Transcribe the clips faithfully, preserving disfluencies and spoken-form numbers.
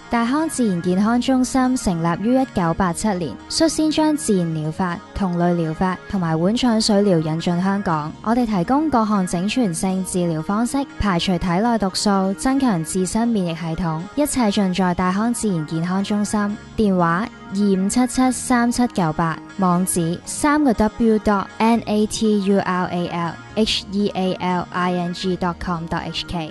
大康自然健康中心成立於一九八七年，率先將自然療法、同類療法同埋碗腸水療引進香港。我哋提供各項整全性治療方式，排除體內毒素，增強自身免疫系統，一切盡在大康自然健康中心。電話二五七七三七九八，網址三個 W dot N A T U R A L H E A L I N G dot com dot H K。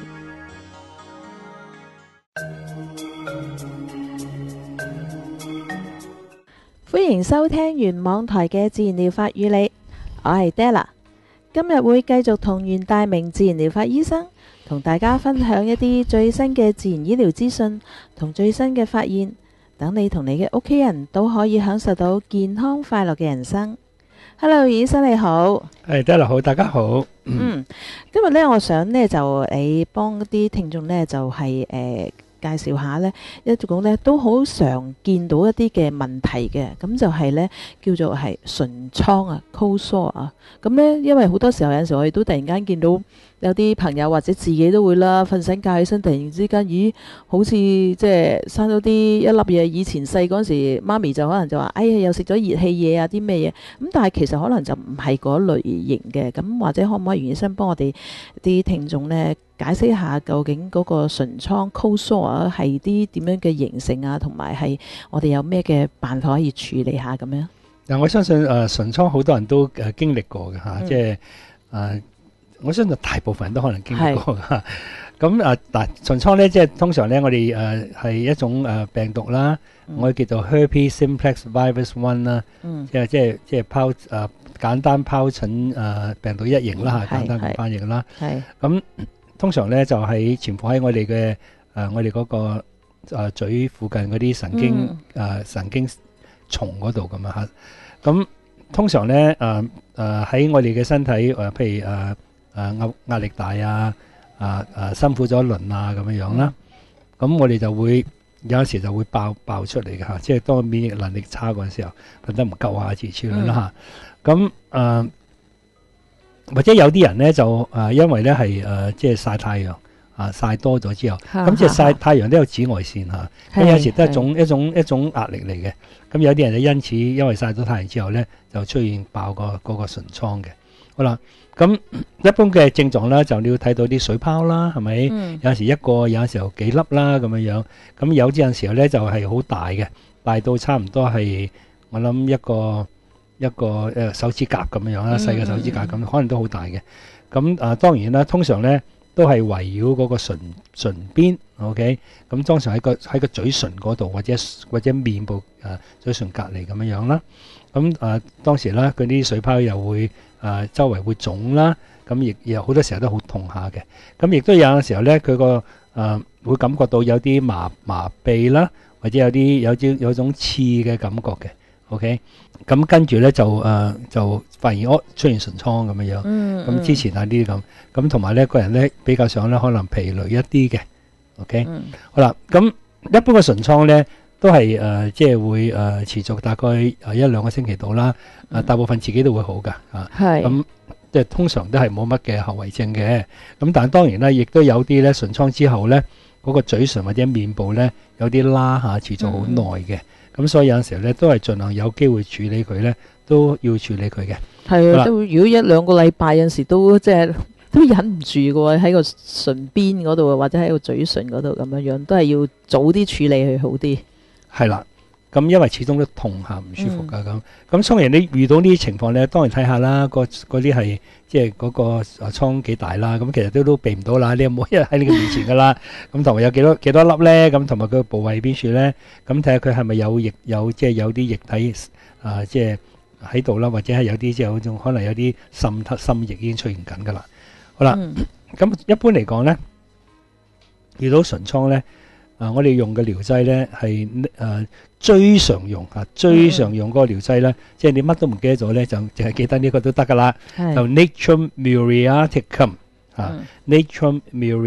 歡迎收聽原網台嘅自然療法與你，我係 Della。今日會繼續同袁大明自然療法醫生同大家分享一啲最新嘅自然醫療資訊同最新嘅發現，等你同你嘅屋企人都可以享受到健康快樂嘅人生。Hello， 袁醫生你好。 係 Della 好，大家好。 嗯，今日呢，我想呢就你幫啲聽眾呢就係、是、誒。呃介紹下呢，一種呢都好常見到一啲嘅問題嘅，咁就係呢叫做係唇瘡啊 cold sore 啊，咁呢因為好多時候有陣時我哋都突然間見到有啲朋友或者自己都會啦，瞓醒覺起身突然之間，咦，好似即係生咗啲一粒嘢。以前細嗰陣時，媽咪就可能就話，哎呀，又食咗熱氣嘢啊，啲咩嘢咁，但係其實可能就唔係嗰類型嘅，咁或者可唔可以袁醫生幫我哋啲聽眾呢解釋一下究竟嗰個唇瘡 cold sore 係啲點樣嘅形成啊，同埋係我哋有咩嘅辦法可以處理下咁樣？ 嗱，我相信誒唇瘡好多人都誒經歷過嘅嚇， 嗯、 即係誒、呃、我相信大部分人都可能經歷過嘅。咁啊嗱，唇瘡咧即係通常咧我哋誒係一種誒病毒啦，嗯、我哋叫做 herpes simplex virus one 啦、嗯，即係即係即係疱誒簡單疱疹誒病毒一型啦嚇，簡單嘅翻譯啦。係咁。通常咧就喺潛伏喺我哋嘅誒我哋嗰、那個誒、呃、嘴附近嗰啲神經誒、嗯呃、神經叢嗰度咁啊嚇。咁通常咧誒誒喺我哋嘅身體誒、呃，譬如誒誒壓壓力大啊，啊啊辛苦咗一輪啊咁樣樣啦。咁、嗯、我哋就會有陣時就會爆爆出嚟嘅嚇，即係當免疫能力差嗰陣時候，瞓得唔夠啊，諸如此類啦嚇。咁誒。呃或者有啲人咧就誒、呃，因為咧係誒，即係曬太陽啊，曬多咗之後，咁即係曬太陽都有紫外線嚇，咁有時都係一種一種一種壓力嚟嘅。咁有啲人就因此因為曬咗太陽之後咧，就出現爆個嗰個唇瘡嘅。好啦，咁一般嘅症狀咧，就你要睇到啲水泡啦，係咪？嗯、有陣時一個，有陣時候幾粒啦咁樣樣。咁有啲陣時候咧就係、是、好大嘅，大到差唔多係我諗一個。一個誒手指甲咁樣啦，細嘅手指甲咁，可能都好大嘅。咁啊，當然啦，通常咧都係圍繞嗰個唇唇邊 ，OK。咁通常喺個喺個嘴唇嗰度，或者或者面部啊嘴唇隔離咁樣樣啦。咁啊，當時咧嗰啲水泡又會啊周圍會腫啦，咁亦又好多時候都好痛下嘅。咁亦都有陣時候咧，佢個啊會感覺到有啲麻麻痹啦，或者有啲有啲有種刺嘅感覺嘅。OK，咁跟住咧就誒、呃、就發現哦出現唇瘡咁樣樣，咁、嗯、之前啊呢啲咁，咁同埋咧個人咧比較上咧可能疲累一啲嘅。OK，、嗯、好啦，咁一般嘅唇瘡咧都係誒、呃、即係會誒、呃、持續大概誒一兩個星期到啦，啊、呃、大部分自己都會好噶啊，咁即係通常都係冇乜嘅後遺症嘅，咁但係當然啦，亦都有啲咧唇瘡之後咧嗰、那個嘴唇或者面部咧有啲拉下持續好耐嘅。嗯咁所以有陣時候咧，都係盡量有機會處理佢咧，都要處理佢嘅。係啊， 都如果一兩個禮拜有陣時都即係都忍唔住嘅喎，喺個唇邊嗰度或者喺個嘴唇嗰度咁樣樣，都係要早啲處理佢好啲。係啦，咁因為始終都痛下唔舒服噶咁。咁當然你遇到呢啲情況咧，當然睇下啦，嗰啲係即係嗰個瘡幾大啦。咁其實都都避唔到啦，你有冇一日喺你嘅面前噶啦？咁同埋有幾多幾多粒咧？咁同埋佢個部位邊處咧？咁睇下佢係咪有液有即係有啲液體啊？即係喺度啦，或者係有啲即係嗰種可能有啲滲透滲液已經出現緊噶啦。好啦，咁、嗯、一般嚟講咧，遇到唇瘡咧。啊！我哋用嘅療劑咧係誒最常用嚇，最常用嗰個療劑咧，即係你乜都唔記得咗咧，就淨係記得呢個都得噶啦。就 Natrum muriaticum 嚇 ，Natrum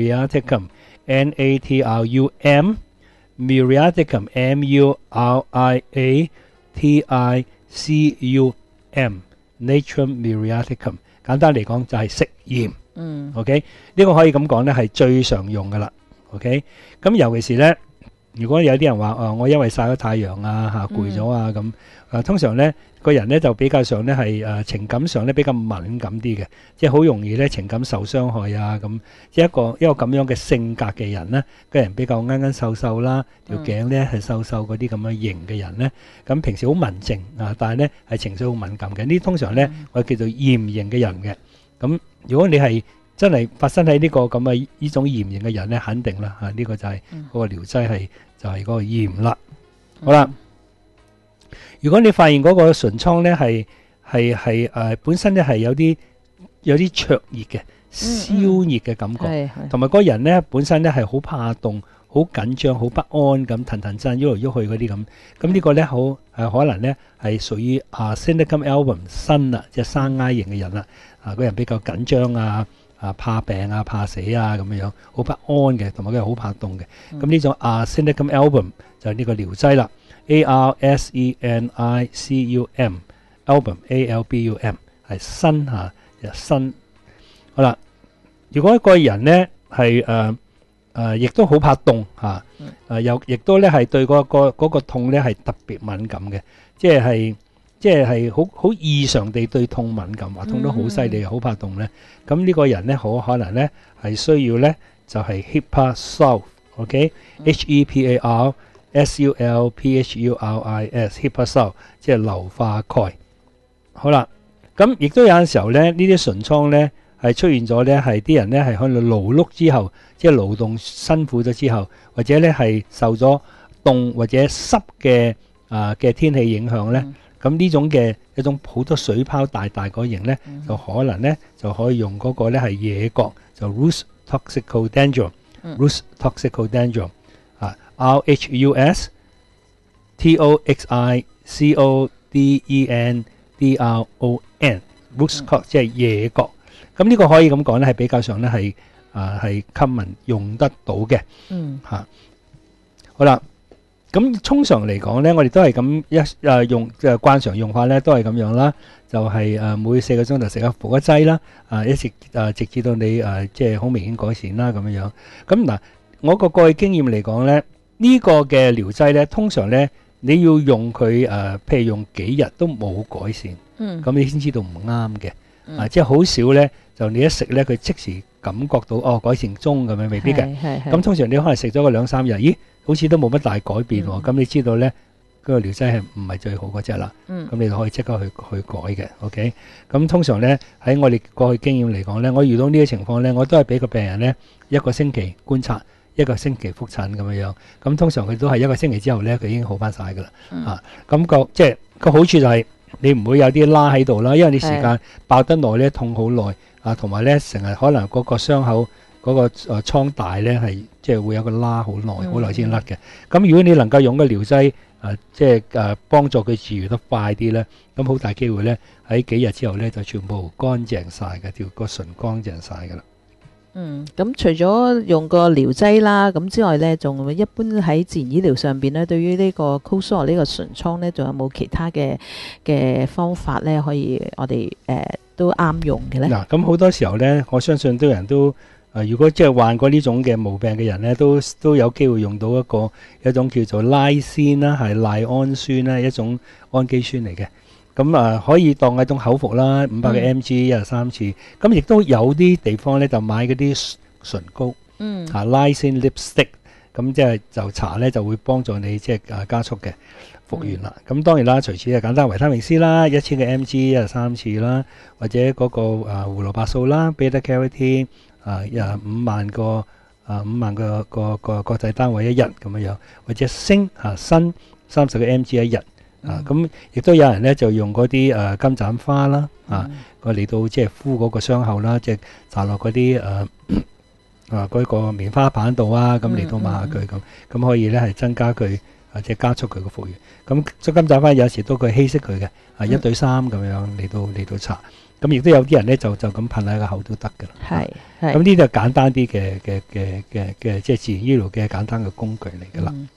muriaticum，N A T R U M muriaticum M U R I A T I C U M，Natrum muriaticum。簡單嚟講就係食鹽。嗯。OK，呢個可以咁講咧係最常用噶啦。OK，咁尤其是咧， 如果有啲人話誒、呃，我因為曬咗太陽啊嚇攰咗啊咁，誒通常咧個人咧就比較上咧係誒情感上咧比較敏感啲嘅，即係好容易咧情感受傷害啊咁。即係一個一個咁樣嘅性格嘅人咧，個人比較啱啱瘦瘦啦，條頸咧係瘦瘦嗰啲咁嘅型嘅人咧，咁平時好文靜啊，但係咧係情緒好敏感嘅。呢啲通常咧我叫做嚴型嘅人嘅。咁如果你係真係發生喺呢個咁嘅呢種嚴型嘅人咧，肯定啦嚇，呢個就係嗰個療劑係就係嗰個鹽啦。好啦，如果你發現嗰個唇瘡咧係係係誒本身咧係有啲有啲灼熱嘅燒熱嘅感覺，同埋嗰個人咧本身咧係好怕凍、好緊張、好不安咁騰騰震喐嚟喐去嗰啲咁，咁呢個咧好誒可能咧係屬於啊 Syndrome album 新啦，即係生挨型嘅人啦。啊，個人比較緊張啊，啊怕病啊、怕死啊咁樣樣，好不安嘅，同埋佢係好怕凍嘅。咁呢種 Arsenic album 就係呢個療劑啦 ，A R S E N I C U M album A L B U M 係新嚇，新。好啦，如果一個人咧係誒誒，亦都好怕凍嚇，誒又亦都咧係對嗰個嗰個痛咧係特別敏感嘅，即係。即係係好好異常地對痛敏感，話痛得好犀利，好怕凍咧。咁呢個人咧，好可能咧係需要咧就係 Hepa Sulf，OK？H E P A R S U L P H U R I S，Hepa Sulf，即係硫化鈣。好啦，咁亦都有陣時候咧，呢啲唇瘡咧係出現咗咧，係啲人咧係可能勞碌之後，即係勞動辛苦咗之後，或者咧係受咗凍或者濕嘅啊嘅天氣影響咧。咁呢種嘅一種好多水泡大大個型咧，就可能咧就可以用嗰個咧係野葛，就 Rhus toxicodendron，Rhus toxicodendron 啊 ，R H U S T O X I C O D E N D R O N，Rhus tox 即係野葛。咁呢個可以咁講咧，係比較上咧係啊係 common 用得到嘅。嗯，嚇，好啦。咁通常嚟講咧，我哋都係咁一誒用誒慣常用法咧，都係咁樣啦。就係誒每四個鐘頭食一服一劑啦，啊一直誒直至到你誒即係好明顯改善啦咁樣樣。咁嗱，我個過去經驗嚟講咧，呢個嘅療劑咧，通常咧你要用佢誒，譬如用幾日都冇改善，嗯，咁你先知道唔啱嘅。啊，即係好少咧，就你一食咧，佢即時感覺到哦改善中咁樣，未必嘅。咁通常你可能食咗個兩三日，咦？好似都冇乜大改變喎，咁、嗯、你知道咧，嗰、那個療劑係唔係最好嗰隻啦？咁、嗯、你就可以即刻去去改嘅 ，OK？咁通常咧喺我哋過去經驗嚟講咧，我遇到呢啲情況咧，我都係俾個病人咧一個星期觀察，一個星期覆診咁樣樣。咁通常佢都係一個星期之後咧，佢已經好翻晒噶啦。嗯、啊，咁、那個即係個好處就係你唔會有啲拉喺度啦，因為你時間爆得耐咧，痛好耐啊，同埋咧成日可能嗰個傷口。嗰個誒瘡大咧係即係會有個拉好耐，好耐先甩嘅。咁如果你能夠用個療劑誒，即係誒幫助佢治癒得快啲咧，咁好大機會咧喺幾日之後咧就全部乾淨晒嘅，條個唇乾淨晒㗎啦。 嗯，咁除咗用個療劑啦，咁之外咧，仲一般喺自然醫療上邊咧，對於呢個 cold sore 呢個唇瘡咧，仲有冇其他嘅嘅方法咧，可以我哋誒、呃、都啱用嘅咧？嗱， 咁好多時候咧，我相信都有人都。如果即係患過呢種嘅毛病嘅人咧，都都有機會用到一個一種叫做拉仙啦，係賴氨酸啦，一種氨基酸嚟嘅。咁啊，可以當一種口服啦，五百個 mg 一日三次。咁亦都有啲地方咧就買嗰啲唇膏，嗯，啊拉仙 lipstick，咁即係就搽咧就會幫助你即係啊加速嘅復原啦。咁、嗯、當然啦，除此係簡單維他命 C 啦，一千個 mg 一日三次啦，或者嗰個啊胡蘿蔔素啦 beta carotene。啊，廿五萬個啊，五萬個個個國際單位一日咁樣樣，或者鋅啊鋅三十個 mg 一日啊，咁亦都有人咧就用嗰啲誒金盞花啦啊，個嚟到即係敷嗰個傷口啦，即係搽落嗰啲誒啊嗰個棉花棒度啊，咁嚟到抹下佢咁，咁可以咧係增加佢或者加速佢個復原。咁即金盞花有時都佢稀釋佢嘅啊，一對三咁樣嚟到嚟到搽。咁亦都有啲人咧就就咁噴喺個口都得㗎啦。係係。咁呢啲係簡單啲嘅嘅嘅嘅嘅，即係自然醫療嘅簡單嘅工具嚟㗎啦。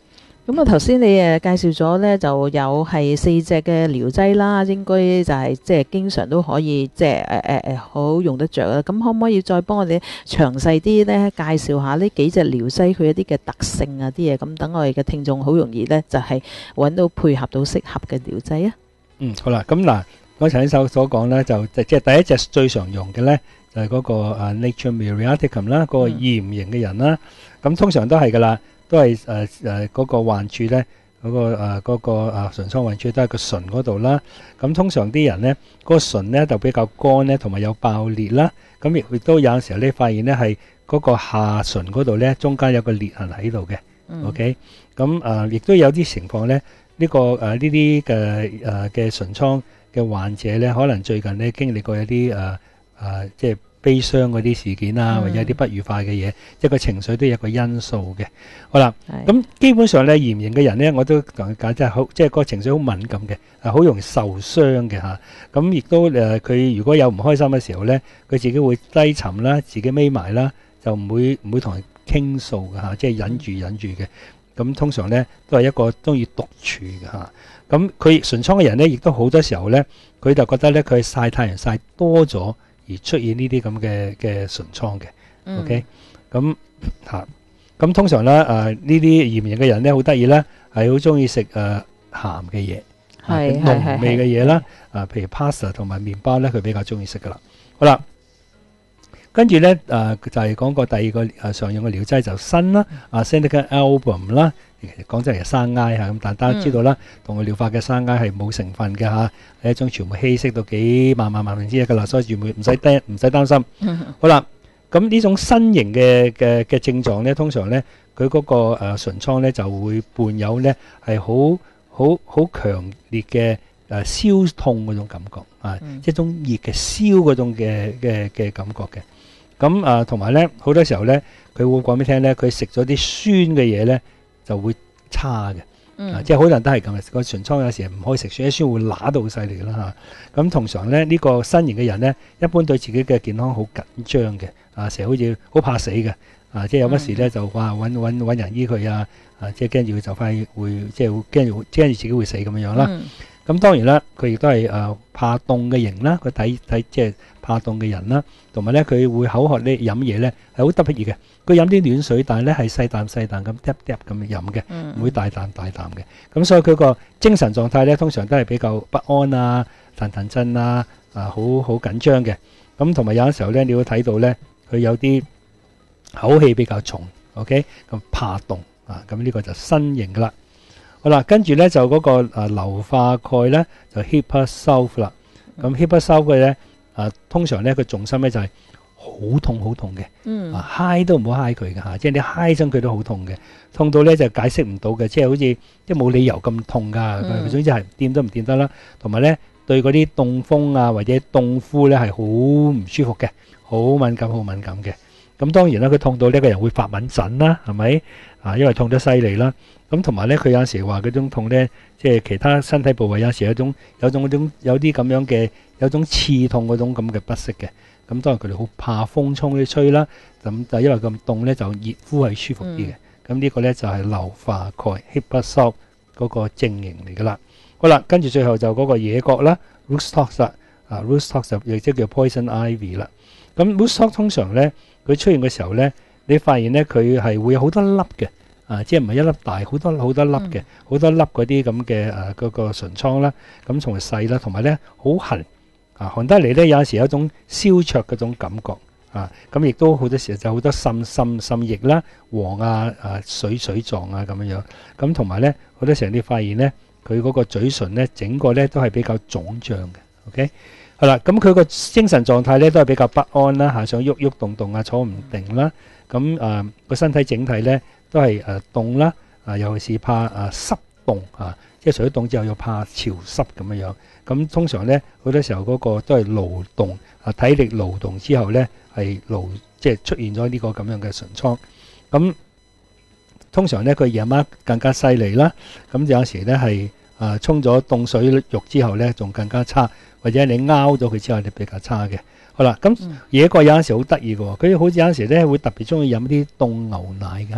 咁啊，頭先你誒介紹咗咧，就有係四隻嘅療劑啦，應該就係即係經常都可以即係誒誒誒好用得着啦。咁可唔可以再幫我哋詳細啲咧介紹下呢幾隻療劑佢一啲嘅特性啊啲嘢，咁等我哋嘅聽眾好容易咧就係揾到配合到適合嘅療劑啊？ 嗯，好啦，咁嗱，我頭先所所講咧，就即係第一隻最常用嘅咧，就係嗰個誒 Nature Muriaticum 啦，嗰個炎型嘅人啦。咁通常都係噶啦，都係誒誒嗰個患處咧，嗰個誒嗰個誒唇瘡患處都係個唇嗰度啦。咁通常啲人咧，嗰個唇咧就比較乾咧，同埋有爆裂啦。咁亦亦都有陣時候咧，發現咧係嗰個下唇嗰度咧，中間有個裂痕喺度嘅。OK，咁誒亦都有啲情況咧。呢、這個誒呢啲嘅誒嘅唇瘡嘅患者咧，可能最近咧經歷過一啲誒誒即係悲傷嗰啲事件啊，嗯、或者一啲不愉快嘅嘢，即係個情緒都有一個因素嘅。好啦，咁基本上咧炎型嘅人咧，我都同佢講真係好，即係個情緒好敏感嘅，係好容易受傷嘅嚇。咁亦都誒佢如果有唔開心嘅時候咧，佢自己會低沉啦，自己眯埋啦，就唔會唔會同人傾訴嘅嚇，即係忍住忍住嘅。咁通常咧都係一個中意獨處嘅嚇，咁佢唇瘡嘅人咧，亦都好多時候咧，佢就覺得咧佢曬太陽曬多咗而出現呢啲咁嘅嘅唇瘡嘅。嗯、OK，咁嚇，咁通常咧誒呢啲炎型嘅人咧好得意咧，係好中意食誒鹹嘅嘢，係濃味嘅嘢啦，啊譬如 pasta 同埋麵包咧，佢比較中意食噶啦。好啦。跟住咧，誒、呃、就係、是、講過第二個誒常用嘅療劑就砷啦，啊 Seneca album 啦，其實講真係生埃嚇，咁但大家知道啦，同佢療法嘅生埃係冇成分嘅嚇，係一種全部稀釋到幾萬萬萬分之一嘅啦，所以唔會唔使擔唔使擔心。嗯、好啦，咁呢種新型嘅嘅嘅症狀咧，通常咧佢嗰個誒唇瘡咧就會伴有咧係好好好強烈嘅誒燒痛嗰種感覺啊，嗯、即係一種熱嘅燒嗰種嘅嘅嘅感覺嘅。咁啊，同埋咧，好多時候咧，佢會講俾你聽咧，佢食咗啲酸嘅嘢咧，就會差嘅。嗯、啊，即係好多人都係咁嘅，個唇瘡有時唔可以食酸，啲酸會揦到好犀利啦嚇。咁、啊、通常咧，呢、呢個新型嘅人咧，一般對自己嘅健康好緊張嘅，啊，成日好似好怕死嘅，啊，即係有乜事咧就話揾揾揾人醫佢啊，啊，即係驚住佢就快會即係會驚住驚住自己會死咁樣樣啦。嗯咁當然啦，佢亦都係誒怕凍嘅型啦，佢睇睇即係怕凍嘅人啦，同埋咧佢會口渴咧飲嘢咧係好特別嘅，佢飲啲暖水，但係咧係細啖細啖咁嗒嗒咁飲嘅，唔會大啖大啖嘅。咁所以佢個精神狀態咧通常都係比較不安啊、騰騰震啊、啊好好緊張嘅。咁同埋有陣時候咧，你會睇到咧佢有啲口氣比較重 ，OK， 咁怕凍啊，咁呢個就新型噶啦。好啦，跟住咧就嗰個誒硫化鈣咧就 Hepar sulf 啦。咁 Hepar sulf 嘅咧誒通常咧佢重心咧就係好痛好痛嘅。嗯。啊，揩都唔好揩佢嘅嚇，即係你揩親佢都好痛嘅，痛到咧就解釋唔到嘅，即係好似即係冇理由咁痛㗎。嗯。總之係掂都唔掂得啦。同埋咧對嗰啲凍風啊或者凍敷咧係好唔舒服嘅，好敏感好敏感嘅。咁當然啦，佢痛到呢個人會發敏疹啦，係咪？啊，因為痛得犀利啦。咁同埋咧，佢有時話嗰種痛咧，即係其他身體部位有時有種有種嗰種有啲咁樣嘅有種刺痛嗰種咁嘅不適嘅。咁當然佢哋好怕風衝啲吹啦。咁就因為咁凍咧，就熱敷係舒服啲嘅。咁、嗯、呢個咧就係硫化鈣 Hepar sulf 嗰個症型嚟噶啦。好啦，跟住最後就嗰個野葛啦 Root-stock 啊 Root-stock 就亦即叫 Poison Ivy 啦。咁 Root-stock 通常咧佢出現嘅時候咧，你發現咧佢係會有好多粒嘅。啊，即係唔係一粒大，好多好多粒嘅，好、嗯、多粒嗰啲咁嘅誒嗰個唇瘡啦，咁從而細啦，同埋咧好痕，啊痕得嚟咧有陣時有一種燒灼嗰種感覺，啊咁亦都好多時候就好多滲滲滲液啦，黃啊啊水水狀啊咁樣樣，咁同埋咧好多時候你發現咧佢嗰個嘴唇咧整個咧都係比較腫脹嘅 ，OK， 好啦，咁佢個精神狀態咧都係比較不安啦，嚇想喐喐動動啊，坐唔定啦，咁誒個身體整體咧。都係誒凍啦，啊尤其是怕誒濕凍啊，即係除咗凍之後又怕潮濕咁樣樣。咁通常咧好多時候嗰個都係勞動啊，體力勞動之後咧係勞即係出現咗呢個咁樣嘅唇瘡。咁通常咧佢夜晚更加犀利啦。咁有時咧係誒沖咗凍水浴之後咧仲更加差，或者你拗咗佢之後你比較差嘅。好啦，咁野葛有陣時好得意嘅喎，佢好似有陣時咧會特別中意飲啲凍牛奶㗎。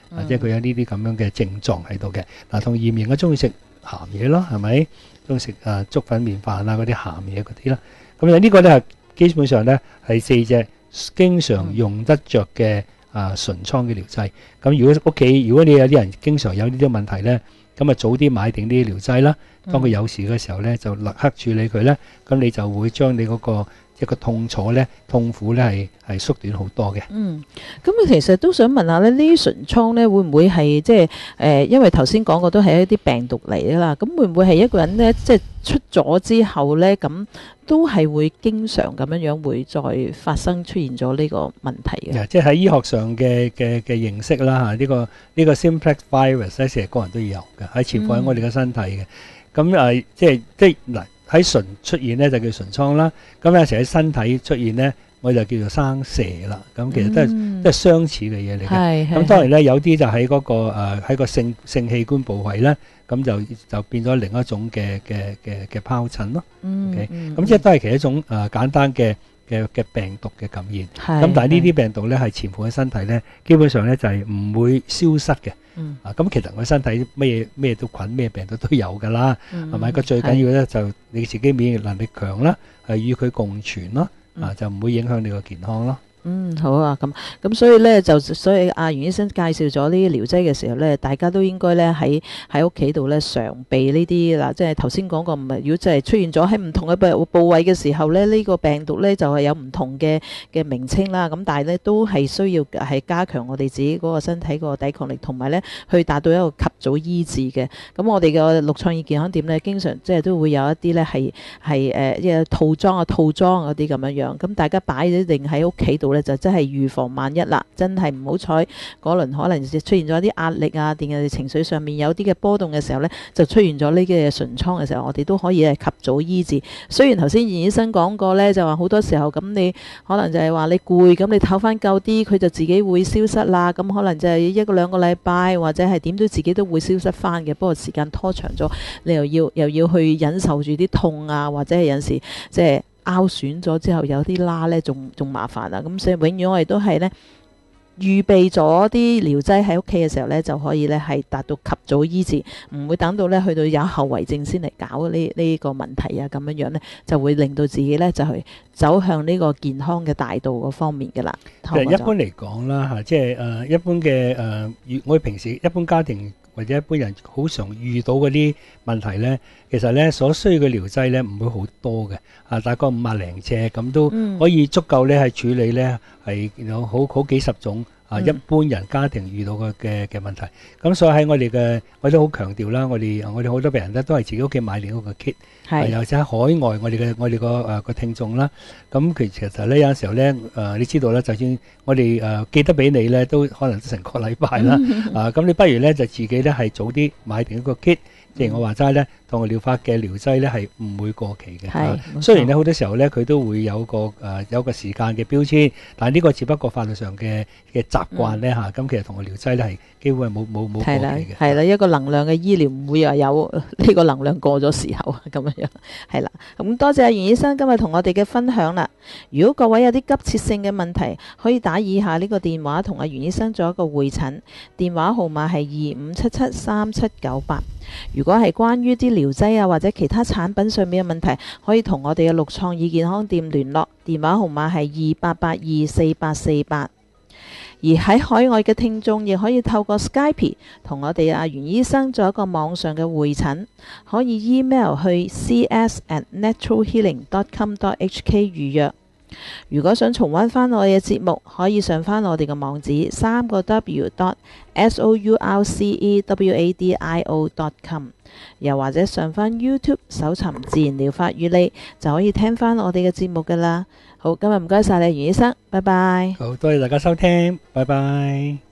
或者佢有呢啲咁樣嘅症狀喺度嘅。嗱，同驗型嘅中意食鹹嘢咯，係咪？中意食誒粥粉麵飯啊嗰啲鹹嘢嗰啲啦。咁啊呢個咧係基本上咧係四隻經常用得着嘅啊唇瘡嘅療劑。咁如果屋企如果你有啲人經常有呢啲問題咧，咁啊早啲買定啲療劑啦。當佢有事嘅時候咧，就立刻處理佢咧，咁你就會將你嗰個一個痛楚咧、痛苦咧係係縮短好多嘅。 嗯，咁啊，其實都想問下咧，呢啲唇瘡咧會唔會係即係誒？因為頭先講過都係一啲病毒嚟㗎啦，咁會唔會係一個人咧即係出咗之後咧，咁都係會經常咁樣樣會再發生出現咗呢個問題嘅？ 即係喺醫學上嘅嘅嘅認識啦嚇，呢個呢個 simplex virus 咧，成日個人都有嘅，係潛伏喺我哋嘅身體嘅。咁誒，即係即係嗱。喺唇出現咧就叫唇瘡啦，咁有時喺身體出現咧，我就叫做生蛇啦。咁其實都係、嗯、都係相似嘅嘢嚟嘅。咁當然咧，有啲就喺嗰、嗰個誒喺、呃、個性性器官部位咧，咁就就變咗另一種嘅嘅嘅嘅疱疹咯。 嗯 OK，咁、 嗯、 即係都係其實一種誒、呃、簡單嘅嘅嘅病毒嘅感染。咁但係呢啲病毒咧係潛伏喺身體咧，基本上咧就係、是、唔會消失嘅。 嗯、 啊，咁其實我身體咩咩都菌咩病毒都有㗎啦，係咪、嗯？個最緊要咧就你自己免疫能力強啦，係與佢共存咯，嗯、啊就唔會影響你個健康咯。 嗯，好啊，咁咁所以咧就所以阿袁醫生介紹咗呢啲療劑嘅時候咧，大家都應該咧喺喺屋企度咧常備呢啲啦，即係頭先講過唔係，如果真係出現咗喺唔同嘅部部位嘅時候咧，呢、呢個病毒咧就係有唔同嘅嘅名稱啦，咁但係咧都係需要係加強我哋自己嗰個身體個抵抗力，同埋咧去達到一個及早醫治嘅。咁我哋嘅陸創意健康店咧，經常即係都會有一啲咧係係誒即係套裝啊套裝嗰啲咁樣樣，咁大家擺一定喺屋企度咧。就真係預防萬一啦，真係唔好彩嗰輪可能出現咗啲壓力啊，定係情緒上面有啲嘅波動嘅時候呢，就出現咗呢啲嘅唇瘡嘅時候，我哋都可以係及早醫治。雖然頭先袁醫生講過呢，就話好多時候咁你可能就係話你攰，咁你唞翻夠啲，佢就自己會消失啦。咁可能就係一個兩個禮拜，或者係點都自己都會消失翻嘅。不過時間拖長咗，你又要又要去忍受住啲痛啊，或者係有時即係。拗損咗之後有啲拉咧，仲仲麻煩啊！咁所以永遠我哋都係咧預備咗啲療劑喺屋企嘅時候咧，就可以咧係達到及早醫治，唔會等到咧去到有後遺症先嚟搞呢呢個問題啊！咁樣樣咧就會令到自己咧就係走向呢個健康嘅大道嗰方面嘅啦。 其實一般嚟講啦嚇，即係誒一般嘅誒，我哋平時一般家庭或者一般人好常遇到嗰啲問題咧，其實咧所需要嘅療劑咧唔會好多嘅，啊大概五萬零隻咁都可以足夠咧係處理咧係有好好幾十種啊一般人家庭遇到嘅嘅嘅問題。咁所以喺我哋嘅我都好強調啦，我哋我哋好多病人咧都係自己屋企買另一個 kit，係又或者喺海外我哋嘅我哋個誒個聽眾啦。咁其其實咧有陣時候咧誒你知道啦，就算我哋誒寄得俾你咧，都可能成個禮拜啦。啊咁你不如咧就自己咧係早啲買定一個 kit。即係我話齋咧，當我療法嘅療劑咧係唔會過期嘅。係，雖然咧好多時候咧佢都會有個誒、呃、有個時間嘅標籤，但係呢個只不過法律上嘅嘅習慣咧嚇。咁、嗯、其實同個療劑咧係幾乎係冇冇冇過期嘅。 係啦，一個能量嘅醫療唔會話有呢個能量過咗時候咁樣樣。係啦，咁多謝阿袁醫生今日同我哋嘅分享啦。如果各位有啲急切性嘅問題，可以打以下呢個電話同阿袁醫生做一個會診，電話號碼係二五七七三七九八。如果係關於啲療劑啊或者其他產品上面嘅問題，可以同我哋嘅陸創意健康店聯絡，電話號碼係二八八二四八四八。而喺海外嘅聽眾亦可以透過 Skype 同我哋阿袁醫生做一個網上嘅會診，可以 email 去 c s at natural healing dot com dot h k 預約。如果想重溫翻我哋嘅節目，可以上翻我哋嘅網址三個 w dot s o u r c e w a d i o dot com， 又或者上翻 YouTube 搜尋自然療法與你，就可以聽翻我哋嘅節目噶啦。好，今日唔該晒你袁醫生，拜拜。 好，多謝大家收聽，拜拜。